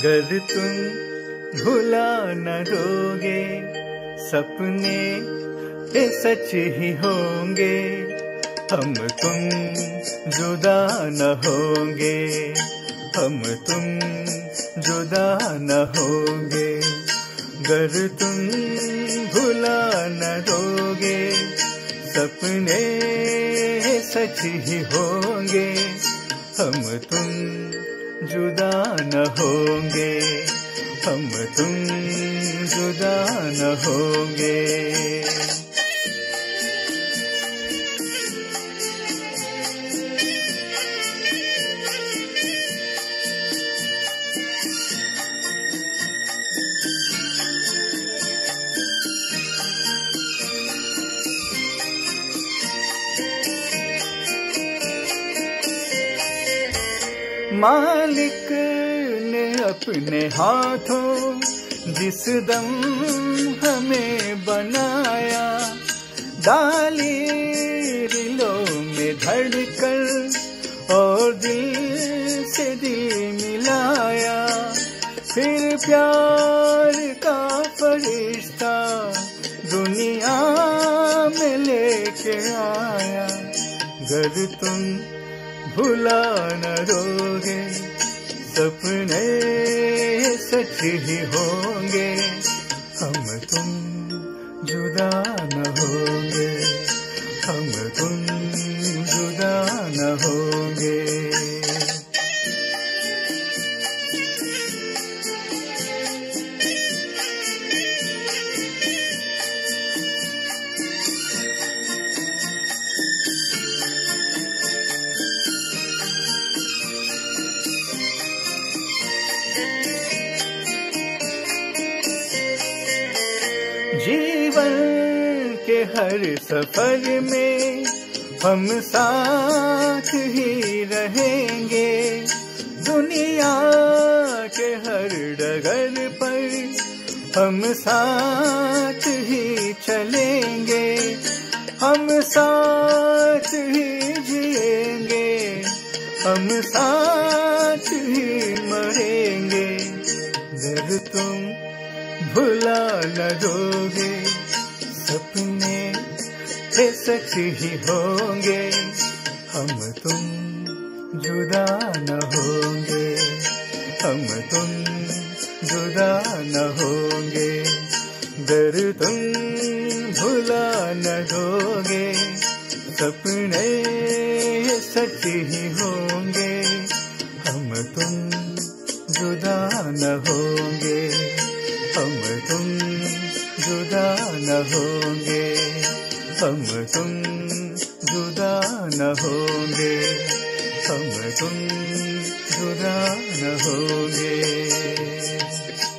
गर तुम भुला न दोगे सपने ये सच ही होंगे, हम तुम जुदा न होंगे, हम तुम जुदा न होंगे। गर तुम भुला न दोगे सपने सच ही होंगे, हम तुम जुदा न होंगे, हम तुम जुदा न होंगे। मालिक ने अपने हाथों जिस दम हमें बनाया, डाली दिलों में धड़कन और दिल से दिल मिलाया, फिर प्यार का फरिश्ता दुनिया में लेके आया। गर तुम भुला न दोगे सपने सच ही होंगे, हम तुम जुदा न होंगे, हम तुम जुदा न होंगे। जीवन के हर सफर में हम साथ ही रहेंगे, दुनिया के हर डगर पर हम साथ ही चलेंगे, हम साथ ही जिएंगे, हम साथ ही मरेंगे। गर तुम भुला न दोगे सपने ये सच ही होंगे, हम तुम जुदा न होंगे, हम तुम जुदा न होंगे। गर तुम भुला न दोगे सपने ये सच ही होंगे, हम तुम जुदा न होंगे, हम तुम जुदा न होंगे, हम तुम जुदा न होंगे, हम तुम जुदा न होंगे।